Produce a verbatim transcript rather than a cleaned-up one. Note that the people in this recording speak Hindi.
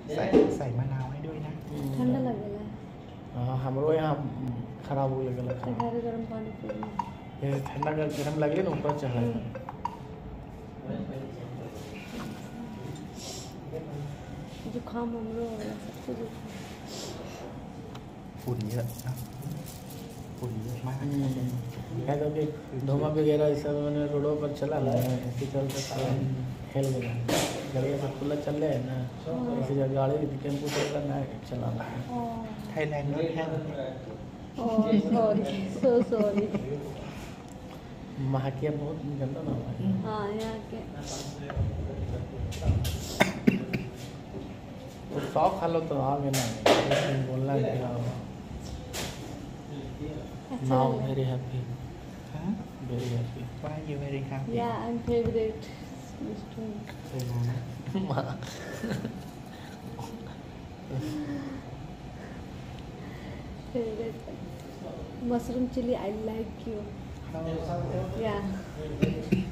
ใส่ใส่มะนาวให้ด้วยนะ ठंडा लगेला हाँ हमरो यहाँ खराब हो लगेला तो घर गरम पानी पीना ये ठंडा का गरम लगे ना ऊपर चढ़ा जुकाम हमरो होला सबको जुकाम ฝุ่นเยอะนะฝุ่นเยอะมาก क्या कभी धुआं वगैरह इस सब मैंने रोडों पर चला ना इसी चलते हेल गया गाड़ी सब खुला चल रहा है ना इसी जगह गाड़ी टेम्पो चलता ना चलाना ไทยแลนด์นี่แห้ง ओ सॉरी सो सॉरी महाकिया बहुत गंदा ना है हाँ यहाँ के तो सौ खा लो तो आ गए ना बोलना क्या now very happy ฮะ very happy Why you very happy या I'm favorite mister เคยมานะ favorite mushroom chili I like you เรา yeah